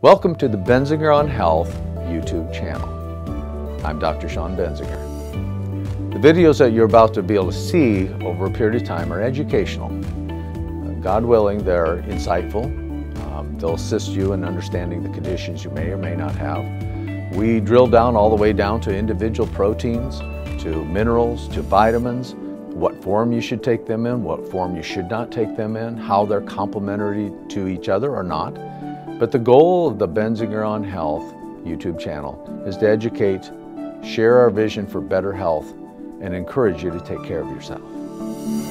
Welcome to the Benzinger On Health YouTube channel. I'm Dr. Sean Benzinger. The videos that you're about to be able to see over a period of time are educational. God willing, they're insightful. They'll assist you in understanding the conditions you may or may not have. We drill down all the way down to individual proteins, to minerals, to vitamins, what form you should take them in, what form you should not take them in, how they're complementary to each other or not. But the goal of the Benzinger On Health YouTube channel is to educate, share our vision for better health, and encourage you to take care of yourself.